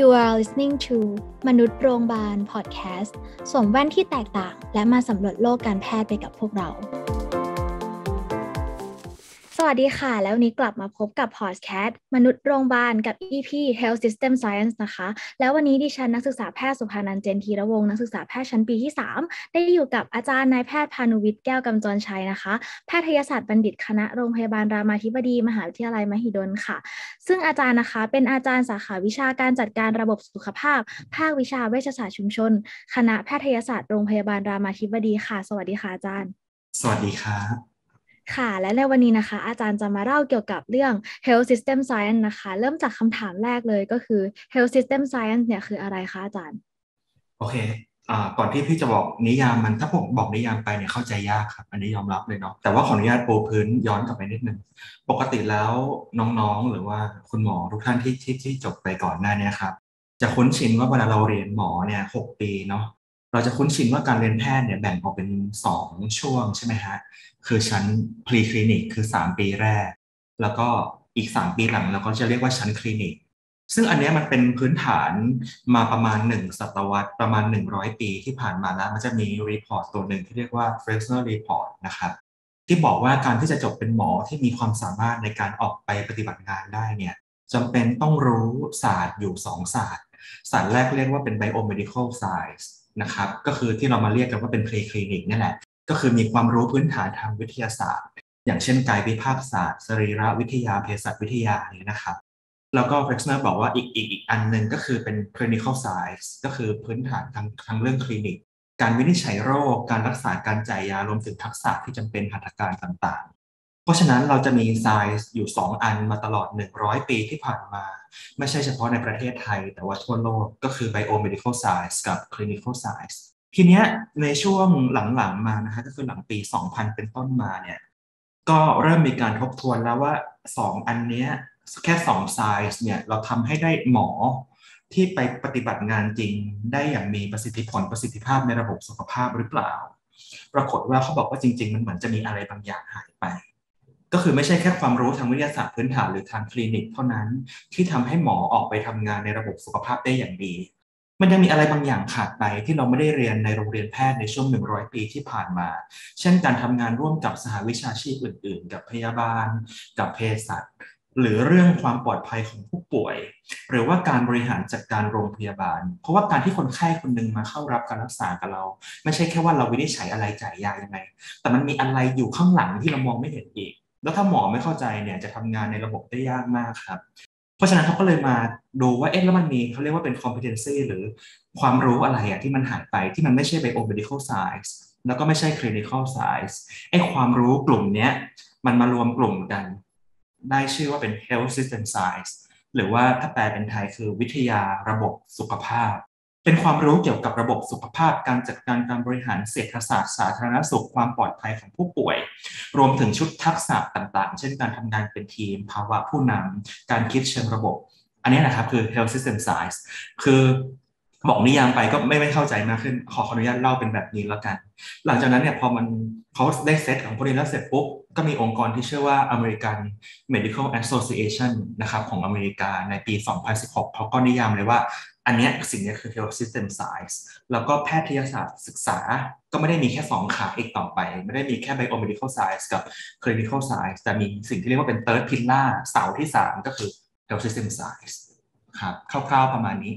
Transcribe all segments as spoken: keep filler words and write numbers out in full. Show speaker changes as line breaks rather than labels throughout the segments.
You are listening to มนุษย์โรงพยาบาล Podcast สวมแว่นที่แตกต่างและมาสำรวจโลกการแพทย์ไปกับพวกเราสวัสดีค่ะแล้ววันนี้กลับมาพบกับ Podcast มนุษย์โรงพยาบาลกับ อี พี Health System Science นะคะแล้ววันนี้ดิฉันนักศึกษาแพทย์สุภานันท์เจนธีรวงศ์นักศึกษาแพทย์ชั้นปีที่สามได้อยู่กับอาจารย์นายแพทย์พานุวิทย์แก้วกำจรชัยนะคะแพทยศาสตร์บัณฑิตคณะโรงพยาบาลรามาธิบดีมหาวิทยาลัยมหิดลค่ะซึ่งอาจารย์นะคะเป็นอาจารย์สาขาวิชาการจัดการระบบสุขภาพภาควิชาเวชศาสตร์ชุมชนคณะแพทยศาสตร์โรงพยาบาลรามาธิบดีค่ะสวัสดีค่ะอาจารย์
สวัสดีครับ
ค่ะและในวันนี้นะคะอาจารย์จะมาเล่าเกี่ยวกับเรื่อง Health System Science นะคะเริ่มจากคำถามแรกเลยก็คือ Health System Science เนี่ยคืออะไรคะอาจารย์
โอเคอ่าก่อนที่พี่จะบอกนิยามมันถ้าผมบอกนิยามไปเนี่ยเข้าใจยากครับอันนี้ยอมรับเลยเนาะแต่ว่าขออนุญาตปูพื้นย้อนกลับไปนิดนึงปกติแล้วน้องๆหรือว่าคุณหมอทุกท่านที่ที่ที่จบไปก่อนหน้านี้ครับจะคุ้นชินว่าเวลาเราเรียนหมอเนี่ยหกปีเนาะเราจะคุ้นชินว่าการเรียนแพทย์เนี่ยแบ่งออกเป็นสองช่วงใช่ไหมฮะคือชั้น pre clinic คือสามปีแรกแล้วก็อีกสามปีหลังเราก็จะเรียกว่าชั้นคลินิกซึ่งอันนี้มันเป็นพื้นฐานมาประมาณหนึ่งศตวรรษประมาณหนึ่งร้อยปีที่ผ่านมาแล้วมันจะมีรีพอร์ตตัวหนึ่งที่เรียกว่า Fresner Report นะครับที่บอกว่าการที่จะจบเป็นหมอที่มีความสามารถในการออกไปปฏิบัติงานได้เนี่ยจำเป็นต้องรู้ศาสตร์อยู่สองศาสตร์ศาสตร์แรกเรียกว่าเป็น Biomedical Science นะครับก็คือที่เรามาเรียกกันว่าเป็น Pre-clinic นี่แหละก็คือมีความรู้พื้นฐานทางวิทยาศาสตร์อย่างเช่นกายวิภาคศาสตร์สรีรวิทยาเภสัชวิทยาเนี่ยนะครับแล้วก็ Flexner บอกว่าอีกอีกอีกอันหนึ่งก็คือเป็น clinical science ก็คือพื้นฐานทางทางเรื่องคลินิกการวินิจฉัยโรคการรักษาการจ่ายยารวมถึงทักษะที่จำเป็นหัตถการต่างๆเพราะฉะนั้นเราจะมี science อยู่สองอันมาตลอดหนึ่งร้อยปีที่ผ่านมาไม่ใช่เฉพาะในประเทศไทยแต่ว่าทั่วโลกก็คือ biomedical science กับ clinical science ทีเนี้ยในช่วงหลังๆมานะคะก็คือหลังปีสองพันเป็นต้นมาเนี่ยก็เริ่มมีการทบทวนแล้วว่าสองอันเนี้ยแค่สองไซส์เนี่ยเราทำให้ได้หมอที่ไปปฏิบัติงานจริงได้อย่างมีประสิทธิผลประสิทธิภาพในระบบสุขภาพหรือเปล่าปรากฏว่าเขาบอกว่าจริงๆมันเหมือนจะมีอะไรบางอย่างหายไปก็คือไม่ใช่แค่ความรู้ทางวิทยาศาสตร์พื้นฐานหรือทางคลินิกเท่านั้นที่ทำให้หมอออกไปทำงานในระบบสุขภาพได้อย่างดีมันยังมีอะไรบางอย่างขาดไปที่เราไม่ได้เรียนในโรงเรียนแพทย์ในช่วงหนึ่งร้อยปีที่ผ่านมาเช่นการทำงานร่วมกับสหวิชาชีพอื่นๆกับพยาบาลกับเภสัชหรือเรื่องความปลอดภัยของผู้ป่วยหรือว่าการบริหารจัดการโรงพยาบาลเพราะว่าการที่คนไข้คนหนึ่งมาเข้ารับการรักษากับเราไม่ใช่แค่ว่าเราวินิจฉัยอะไรจ่ายยายังไงแต่มันมีอะไรอยู่ข้างหลังที่เรามองไม่เห็นอีกแล้วถ้าหมอไม่เข้าใจเนี่ยจะทำงานในระบบได้ยากมากครับเพราะฉะนั้นเขาก็เลยมาดูว่าเอ๊ะแล้วมันมีเขาเรียกว่าเป็น competency หรือความรู้อะไรอะที่มันหายไปที่มันไม่ใช่ biomedical science แล้วก็ไม่ใช่ clinical science ไอ้ความรู้กลุ่มเนี้ยมันมารวมกลุ่มกันได้ชื่อว่าเป็น health system science หรือว่าถ้าแปลเป็นไทยคือวิทยาระบบสุขภาพเป็นความรู้เกี่ยวกับระบบสุขภาพการจัดการการบริหารเศรษฐศาสตร์สาธารณสุขความปลอดภัยของผู้ป่วยรวมถึงชุดทักษะต่างๆเช่นการทำงานเป็นทีมภาวะผู้นำการคิดเชิงระบบอันนี้นะครับคือ health system science คือบอกนิยามไปก็ไม่ไม่เข้าใจมากขึ้นขออนุญาตเล่าเป็นแบบนี้แล้วกันหลังจากนั้นเนี่ยพอมันเขาได้เซตของพวกนี้แล้วเสร็จปุ๊บก็มีองค์กรที่ชื่อว่า American Medical Association นะครับของอเมริกาในปีสองพันสิบหกเขาก็นิยามเลยว่าอันนี้สิ่งนี้คือ health system science แล้วก็แพทยศาสตร์ศึกษาก็ไม่ได้มีแค่สองขาอีกต่อไปไม่ได้มีแค่ biomedical science กับ clinical science แต่มีสิ่งที่เรียกว่าเป็น third pillar เสาที่สามก็คือ health system science ครับคร่าวๆประมาณนี้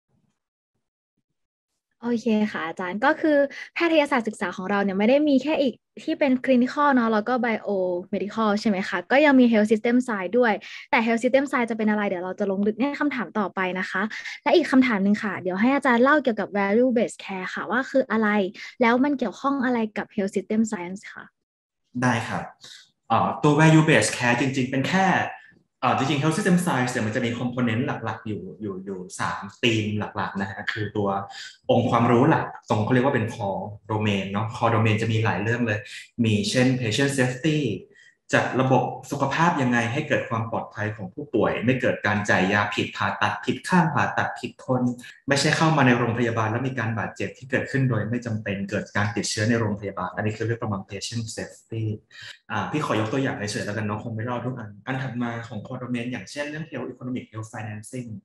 โอเคค่ะอาจารย์ก็คือแพทยศาสตร์ศึกษาของเราเนี่ยไม่ได้มีแค่อีกที่เป็น clinical เนาะแล้วก็ biomedical ใช่ไหมคะก็ยังมี health system science ด้วยแต่ health system science จะเป็นอะไรเดี๋ยวเราจะลงลึกในคำถามต่อไปนะคะและอีกคำถามหนึ่งค่ะเดี๋ยวให้อาจารย์เล่าเกี่ยวกับ value based care ค่ะว่าคืออะไรแล้วมันเกี่ยวข้องอะไรกับ health system science ค่ะ
ได้ครับตัว value based care จริงๆเป็นแค่จริงๆ health system science เนี่ยมันจะมี component หลักๆอยู่อยู่อยู่สามธีมหลักๆนะฮะคือตัวองค์ความรู้หลักตรงเขาเรียกว่าเป็น core domain เนาะ core domain จะมีหลายเรื่องเลยมีเช่น patient safety จัดระบบสุขภาพยังไงให้เกิดความปลอดภัยของผู้ป่วยไม่เกิดการจ่ายยาผิดผ่าตัดผิดข้างผ่าตัดผิดคนไม่ใช่เข้ามาในโรงพยาบาลแล้วมีการบาดเจ็บที่เกิดขึ้นโดยไม่จำเป็นเกิดการติดเชื้อในโรงพยาบาลอันนี้คือเรียกประมาณ patient safety อ่าพี่ขอยกตัวอย่างเฉยๆแล้วกันเนาะคงไม่เล่าทุกอันอันถัดมาของ core domain อย่างเช่นเรื่อง health economic health financing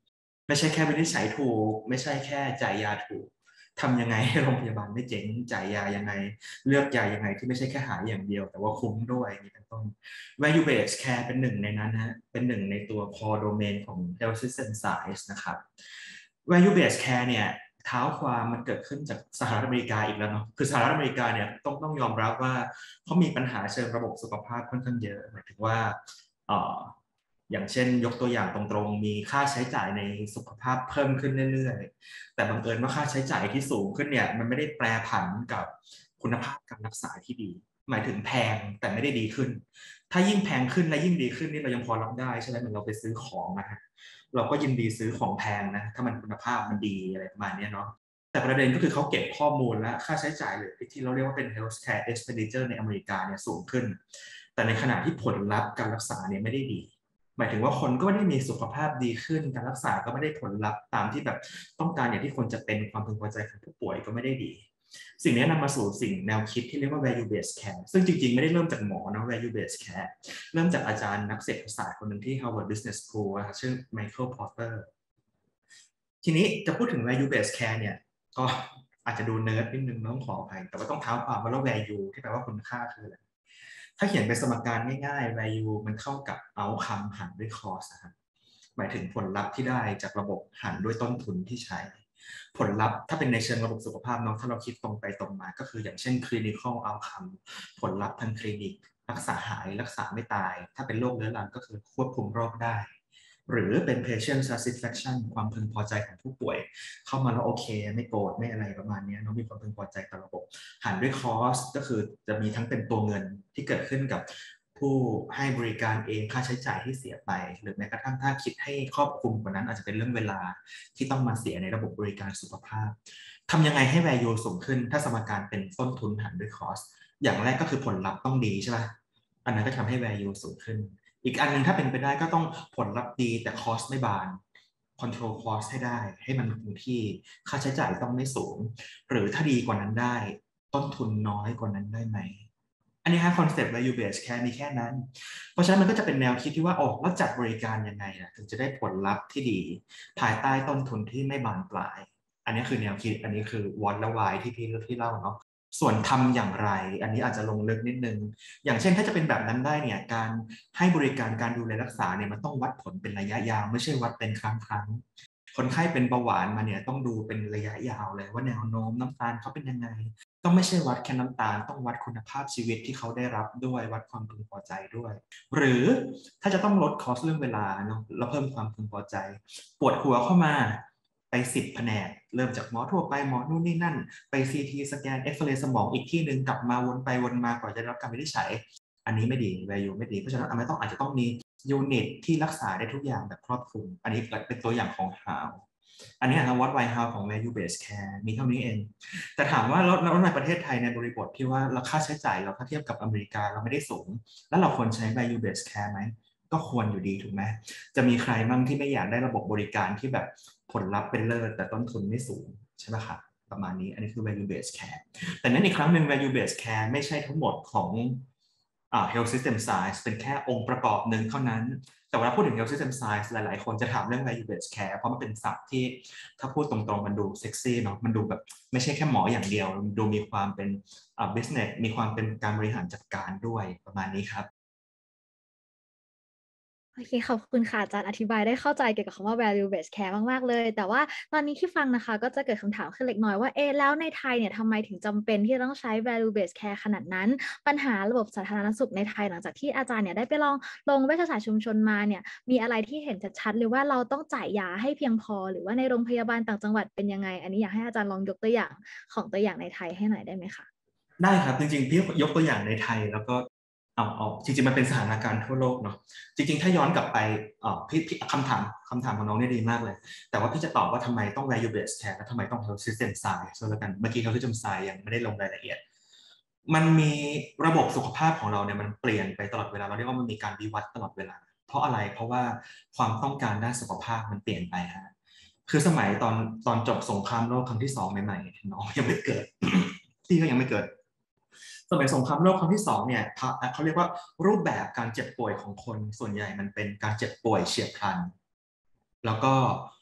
ไม่ใช่แค่วินิจฉัยถูกไม่ใช่แค่จ่ายยาถูกทำยังไงให้โรงพยาบาลไม่เจ๊งจ่ายยายังไงเลือกยายังไงที่ไม่ใช่แค่หายอย่างเดียวแต่ว่าคุ้มด้วยนี่เป็นต้น value based care เป็นหนึ่งในนั้นฮะเป็นหนึ่งในตัว core domain ของ health system science นะครับ value based care เนี่ยเท้าความมันเกิดขึ้นจากสหรัฐอเมริกาอีกแล้วเนาะคือสหรัฐอเมริกาเนี่ยต้องต้องยอมรับว่าเขามีปัญหาเชิงระบบสุขภาพค่อนข้างเยอะหมายถึงว่าเอ่ออย่างเช่นยกตัวอย่างตรงๆมีค่าใช้จ่ายในสุขภาพเพิ่มขึ้นเรื่อยๆแต่บังเอิญว่าค่าใช้จ่ายที่สูงขึ้นเนี่ยมันไม่ได้แปรผันกับคุณภาพการรักษาที่ดีหมายถึงแพงแต่ไม่ได้ดีขึ้นถ้ายิ่งแพงขึ้นและยิ่งดีขึ้นนี่เรายังพอรับได้ใช่ไหมเหมือนเราไปซื้อของนะฮะเราก็ยินดีซื้อของแพงนะถ้ามันคุณภาพมันดีอะไรประมาณนี้เนาะแต่ประเด็นก็คือเขาเก็บข้อมูลและค่าใช้จ่ายหรือที่เราเรียกว่าเป็น healthcare expenditure ในอเมริกาเนี่ยสูงขึ้นแต่ในขณะที่ผลลัพธ์การรักษาเนี่ยไม่ได้ดีหมายถึงว่าคนก็ไม่ได้มีสุขภาพดีขึ้นการรักษาก็ไม่ได้ผลลัพธ์ตามที่แบบต้องการอย่างที่ควรจะเป็นความพึงพอใจของผู้ป่วยก็ไม่ได้ดีสิ่งนี้นำมาสู่สิ่งแนวคิดที่เรียกว่า value based care ซึ่งจริงๆไม่ได้เริ่มจากหมอนะ value based care เริ่มจากอาจารย์นักเศรษฐศาสตร์คนหนึ่งที่ Harvard Business School ชื่อ Michael Porter ทีนี้จะพูดถึง value based care เนี่ยก็อาจจะดูเนิร์ดนิดนึงต้องขออภัยแต่ว่าต้องเท้าความว่าแล้ว value ที่แปลว่าคุณค่าคืออะไรถ้าเขียนเป็นสมการง่ายๆ value มันเท่ากับ outcome หารด้วย cost นะครับหมายถึงผลลัพธ์ที่ได้จากระบบหารด้วยต้นทุนที่ใช้ผลลัพธ์ถ้าเป็นในเชิงระบบสุขภาพเนาะถ้าเราคิดตรงไปตรงมาก็คืออย่างเช่น clinical outcome ผลลัพธ์ทางคลินิกรักษาหายรักษาไม่ตายถ้าเป็นโรคเรื้อรังก็คือควบคุมโรคได้หรือเป็น patient satisfaction ความพึงพอใจของผู้ป่วยเข้ามาแล้วโอเคไม่โกรธไม่อะไรประมาณนี้น้องมีความพึงพอใจต่อระบบหารด้วย cost ก็คือจะมีทั้งเป็นตัวเงินที่เกิดขึ้นกับผู้ให้บริการเองค่าใช้จ่ายที่เสียไปหรือแม้กระทั่งถ้าคิดให้ครอบคลุมกว่านั้นอาจจะเป็นเรื่องเวลาที่ต้องมาเสียในระบบบริการสุขภาพทำยังไงให้ value สูงขึ้นถ้าสมการเป็นต้นทุนหารด้วย cost อย่างแรกก็คือผลลัพธ์ต้องดีใช่ไหมอันนั้นก็ทำให้ value สูงขึ้นอีกอันนึงถ้าเป็นไปได้ก็ต้องผลลัพธ์ดีแต่ cost ไม่บาน control cost ให้ได้ให้มันคงที่ค่าใช้จ่ายต้องไม่สูงหรือถ้าดีกว่านั้นได้ต้นทุนน้อยกว่านั้นได้ไหมอันนี้ฮะคอนเซ็ปต์ value based care มีแค่นั้นเพราะฉะนั้นมันก็จะเป็นแนวคิดที่ว่าโอ้แล้วจัดบริการยังไงนะถึงจะได้ผลลัพธ์ที่ดีภายใต้ต้นทุนที่ไม่บานปลายอันนี้คือแนวคิดอันนี้คือวอตและวายที่พี่ที่เล่าเนาะส่วนทำอย่างไรอันนี้อาจจะลงลึกนิดนึงอย่างเช่นถ้าจะเป็นแบบนั้นได้เนี่ยการให้บริการการดูแลรักษาเนี่ยมันต้องวัดผลเป็นระยะยาวไม่ใช่วัดเป็นครั้งครั้งคนไข้เป็นเบาหวานมาเนี่ยต้องดูเป็นระยะยาวเลยว่าแนวโน้มน้ำตาลเขาเป็นยังไงต้องไม่ใช่วัดแค่น้ำตาลต้องวัดคุณภาพชีวิตที่เขาได้รับด้วยวัดความพึงพอใจด้วยหรือถ้าจะต้องลดคอสเรื่องเวลาเนาะแล้วเพิ่มความพึงพอใจปวดหัวเข้ามาไปสิบแผนกเริ่มจากหมอทั่วไปหมอนู่นนี่นั่นไปซีทีสแกนเอ็กซเรย์สมองอีกที่หนึ่งกลับมาวนไปวนมากว่าจะได้รับการวินิจฉัยอันนี้ไม่ดี value ไม่ดีเพราะฉะนั้นไม่ต้องอาจจะต้องมียูนิตที่รักษาได้ทุกอย่างแบบครอบคลุมอันนี้เป็นตัวอย่างของ how อันนี้นะวัด why how ของ value based care มีเท่านี้เองแต่ถามว่าแล้วแล้วในประเทศไทยในบริบทที่ว่าราคาใช้จ่ายเราถ้าเทียบกับอเมริกาเราไม่ได้สูงแล้วเราควรใช้ value based care ไหมก็ควรอยู่ดีถูกไหมจะมีใครบ้างที่ไม่อยากได้ระบบบริการที่แบบผลลัพธ์เป็นเลิศแต่ต้นทุนไม่สูงใช่ไหมครับประมาณนี้อันนี้คือ value based care แต่นั้นอีกครั้งหนึ่ง value based care ไม่ใช่ทั้งหมดของอ่า health system science เป็นแค่องค์ประกอบหนึ่งเท่านั้นแต่เวลาพูดถึง health system science หลายๆคนจะถามเรื่อง value based care เพราะมันเป็นศัพท์ที่ถ้าพูดตรงๆมันดูเซ็กซี่เนาะมันดูแบบไม่ใช่แค่หมออย่างเดียวดูมีความเป็นอ่า business มีความเป็นการบริหารจัดการด้วยประมาณนี้ครับ
โอเคขอบคุณค่ะอาจารย์อธิบายได้เข้าใจเกี่ยวกับคำว่า value based care มากๆเลยแต่ว่าตอนนี้ที่ฟังนะคะก็จะเกิดคำถามขึ้นเล็กน้อยว่าเอ๊ะแล้วในไทยเนี่ยทำไมถึงจำเป็นที่จะต้องใช้ value based care ขนาดนั้นปัญหาระบบสาธารณสุขในไทยหลังจากที่อาจารย์เนี่ยได้ไปลองลงเวชศาสตร์ชุมชนมาเนี่ยมีอะไรที่เห็นชัดๆหรือว่าเราต้องจ่ายยาให้เพียงพอหรือว่าในโรงพยาบาลต่างจังหวัดเป็นยังไงอันนี้อยากให้อาจารย์ลองยกตัวอย่างของตัวอย่างในไทยให้หน่อยได้ไหมคะ
ได้ครับจริงๆพี่ยกตัวอย่างในไทยแล้วก็เอาเอาจริงๆมันเป็นสถานการณ์ทั่วโลกเนาะจริงๆถ้าย้อนกลับไปเอ่อพี่พี่คำถามคำถามของน้องเนี่ยดีมากเลยแต่ว่าพี่จะตอบว่าทำไมต้อง value based care และทำไมต้อง health system science แล้วกันเมื่อกี้ health system science ยังไม่ได้ลงรายละเอียดมันมีระบบสุขภาพของเราเนี่ยมันเปลี่ยนไปตลอดเวลาเราเรียกว่ามันมีการวิวัฒน์ตลอดเวลาเพราะอะไรเพราะว่าความต้องการด้านสุขภาพมันเปลี่ยนไปฮะคือสมัยตอนตอนจบสงครามโลกครั้งที่สองใหม่ๆน้องยังไม่เกิด พี่ก็ยังไม่เกิดสมัยสงครามโลกครั้งที่สองเนี่ยเขาเรียกว่ารูปแบบการเจ็บป่วยของคนส่วนใหญ่มันเป็นการเจ็บป่วยเฉียบพลันแล้วก็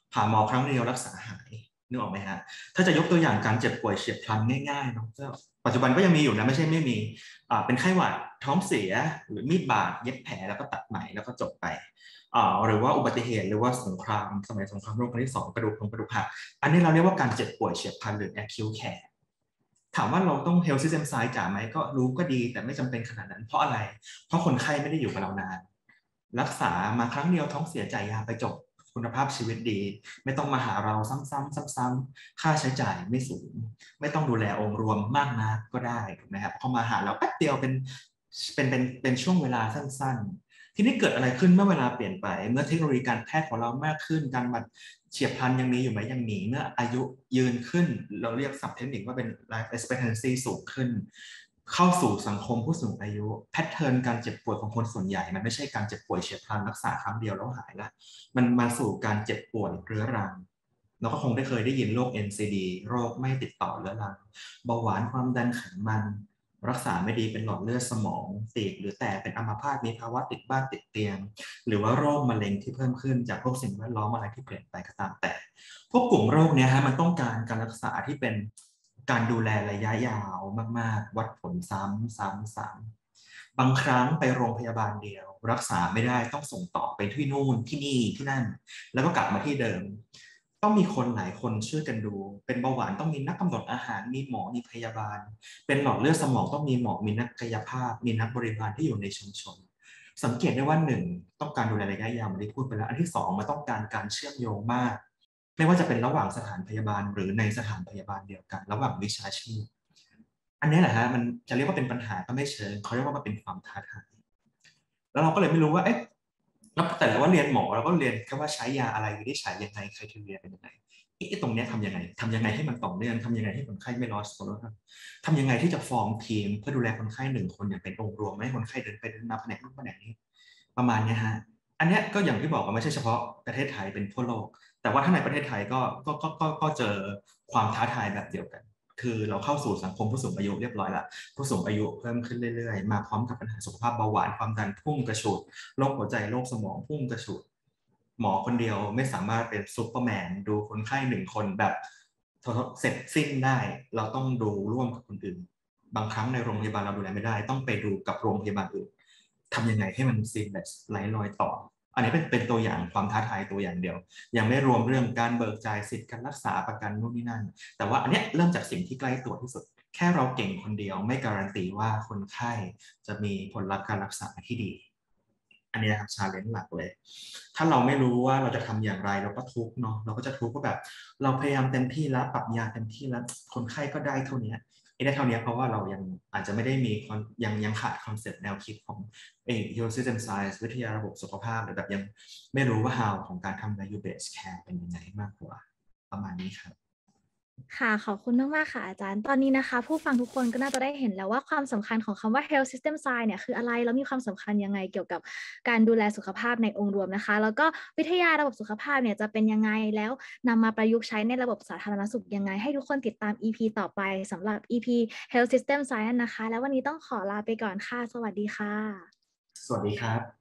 หาหมอครั้งเดียวรักษาหายนึกออกไหมฮะถ้าจะยกตัวอย่างการเจ็บป่วยเฉียบพลันง่ายๆเนาะปัจจุบันก็ยังมีอยู่นะไม่ใช่ไม่มีอ่าเป็นไข้หวัดท้องเสียหรือมีดบาดเย็บแผลแล้วก็ตัดไหมแล้วก็จบไปอ่าหรือว่าอุบัติเหตุหรือว่าสงครามสมัยสงครามโลกครั้งที่สองกระดูกพรุนกระดูกหักอันนี้เราเรียกว่าการเจ็บป่วยเฉียบพลันหรือ acute care ถามว่าเราต้อง health system science จ๋าไหมก็รู้ก็ดีแต่ไม่จำเป็นขนาดนั้นเพราะอะไรเพราะคนไข้ไม่ได้อยู่กับเรานานรักษามาครั้งเดียวท้องเสียจ่ายยาไปจบคุณภาพชีวิตดีไม่ต้องมาหาเราซ้ำๆซ้ำๆค่าใช้จ่ายไม่สูงไม่ต้องดูแลองค์รวมมากนักก็ได้ถูกไหมครับพอมาหาเราแป๊บเดียวเป็นเป็นเป็นเป็นช่วงเวลาสั้นๆทีนี้เกิดอะไรขึ้นเมื่อเวลาเปลี่ยนไปเมื่อเทคโนโลยีการแพทย์ของเรามากขึ้นการมาเฉียบพลันยังมีอยู่ไหมยังมีเมื่ออายุยืนขึ้นเราเรียกศัพท์เทคนิคว่าเป็น life expectancy สูงขึ้นเข้าสู่สังคมผู้สูงอายุแพทเทิร์นการเจ็บป่วยของคนส่วนใหญ่มันไม่ใช่การเจ็บป่วยเฉียบพลันรักษาครั้งเดียวแล้วหายละมันมาสู่การเจ็บป่วยเรื้อรังเราก็คงได้เคยได้ยินโรค เอ็น ซี ดี โรคไม่ติดต่อเรื้อรังเบาหวานความดันไขมันรักษาไม่ดีเป็นหลอดเลือดสมองตีบหรือแตกเป็นอัมพาตมีภาวะติดบ้านติดเตียงหรือว่าโรคมะเร็งที่เพิ่มขึ้นจากพวกสิ่งแวดล้อมอะไรที่เปลี่ยนไปก็ตามแต่พวกกลุ่มโรคเนี้ยฮะมันต้องการการรักษาที่เป็นการดูแลระยะยาวมากๆวัดผลซ้ำซ้ำซ้ำบางครั้งไปโรงพยาบาลเดียวรักษาไม่ได้ต้องส่งต่อไปที่นู่นที่นี่ที่นั่นแล้วก็กลับมาที่เดิมต้องมีคนหลายคนช่วยกันดูเป็นเบาหวานต้องมีนักกำหนดอาหารมีหมอมีพยาบาลเป็นหลอดเลือดสมองต้องมีหมอมีนักกายภาพมีนักบริบาลที่อยู่ในชุมชนสังเกตได้ว่าหนึ่งต้องการดูแลระยะยาวมันได้พูดไปแล้วอันที่สองมันต้องการการเชื่อมโยงมากไม่ว่าจะเป็นระหว่างสถานพยาบาลหรือในสถานพยาบาลเดียวกันระหว่างวิชาชีพอันนี้แหละฮะมันจะเรียกว่าเป็นปัญหาก็ไม่เชิงเขาเรียกว่ามันเป็นความท้าทายแล้วเราก็เลยไม่รู้ว่าเอ๊ะแล้วแต่ว่าเรียนหมอเราก็เรียนแค่ว่าใช้ยาอะไรวิธีใช้ยังไงใครทีเรียเป็นยังไงไอ้ตรงนี้ทำยังไงทำยังไงให้มันต่อเนื่องทำยังไงให้คนไข้ไม่ลอสโซลทำยังไงที่จะฟอร์มทีมเพื่อดูแลคนไข้หนึ่งคนอย่างเป็นองค์รวมไม่ให้คนไข้เดินไปเดินมาแผนกนู้นแผนกนี้ประมาณนี้ฮะอันนี้ก็อย่างที่บอกว่าไม่ใช่เฉพาะประเทศไทยเป็นทั่วโลกแต่ว่าถ้าในประเทศไทยก็ก็ก็ก็ก็เจอความท้าทายแบบเดียวกันคือเราเข้าสู่สังคมผู้สูงอายุเรียบร้อยละผู้สูงอายุเพิ่มขึ้นเรื่อยๆมาพร้อมกับปัญหาสุขภาพเบาหวานความดันพุ่งกระฉูดโรคหัวใจโรคสมองพุ่งกระฉูดหมอคนเดียวไม่สามารถเป็นซูเปอร์แมนดูคนไข้หนึ่งคนแบบเสร็จสิ้นได้เราต้องดูร่วมกับคนอื่นบางครั้งในโรงพยาบาลเราดูแลไม่ได้ต้องไปดูกับโรงพยาบาลอื่นทำยังไงให้มันซีมแบบไหลลอยต่ออันนี้เป็นเป็นตัวอย่างความท้าทายตัวอย่างเดียวยังไม่รวมเรื่องการเบิกจ่ายสิทธิการรักษาประกันนู่นนี่นั่นแต่ว่าอันเนี้ยเริ่มจากสิ่งที่ใกล้ตัวที่สุดแค่เราเก่งคนเดียวไม่การันตีว่าคนไข้จะมีผลลัพธ์การรักษาที่ดีอันนี้ครับชาเลนจ์หลักเลยถ้าเราไม่รู้ว่าเราจะทำอย่างไรเราก็ทุกข์เนาะเราก็จะทุกข์ว่าแบบเราพยายามเต็มที่แล้วปรับยาเต็มที่แล้วคนไข้ก็ได้เท่านี้ไอ้ได้เท่านี้เพราะว่าเรายังอาจจะไม่ได้มียังยังขาดคอนเซ็ปต์แนวคิดของเอ่อ health system science วิทยาระบบสุขภาพหรือแบบยังไม่รู้ว่า how ของการทำ value based care เป็นยังไงมากกว่าประมาณนี้ครับ
ค่ะขอบคุณมากๆค่ะอาจารย์ตอนนี้นะคะผู้ฟังทุกคนก็น่าจะได้เห็นแล้วว่าความสำคัญของคำว่า health system science เนี่ยคืออะไรแล้วมีความสำคัญยังไงเกี่ยวกับการดูแลสุขภาพในองค์รวมนะคะแล้วก็วิทยาระบบสุขภาพเนี่ยจะเป็นยังไงแล้วนำมาประยุกต์ใช้ในระบบสาธารณสุขยังไงให้ทุกคนติดตาม อี พี ต่อไปสำหรับ อี พี health system science นะคะแล้ววันนี้ต้องขอลาไปก่อนค่ะสวัสดีค่ะ
สวัสดีครับ